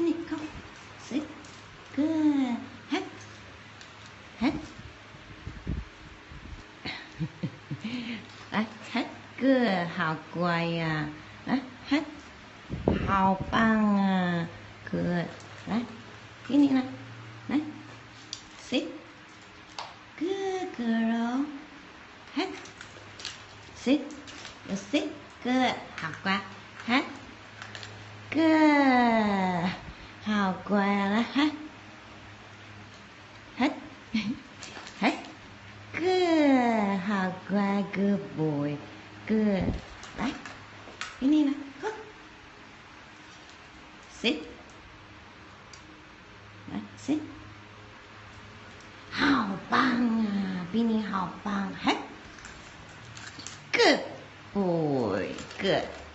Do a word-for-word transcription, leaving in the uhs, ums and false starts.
Bingni, come. Sit. Good. Head. Head. Đấy, hết good, hào quay à. Đấy, hết hào băng à. Good. Đấy, cái này này. Đấy. Sit. Good girl. Hết. Sit. You sit. Good. Hào quay. Hết. Good. Hào quay là hết. Hết. Hết. Good. Hào quay. Good boy. Good. Đấy. Cái này này. Go. Sit. Đấy. Sit. Hào băng à. Bingni hào băng. Hết. Good boy. Good.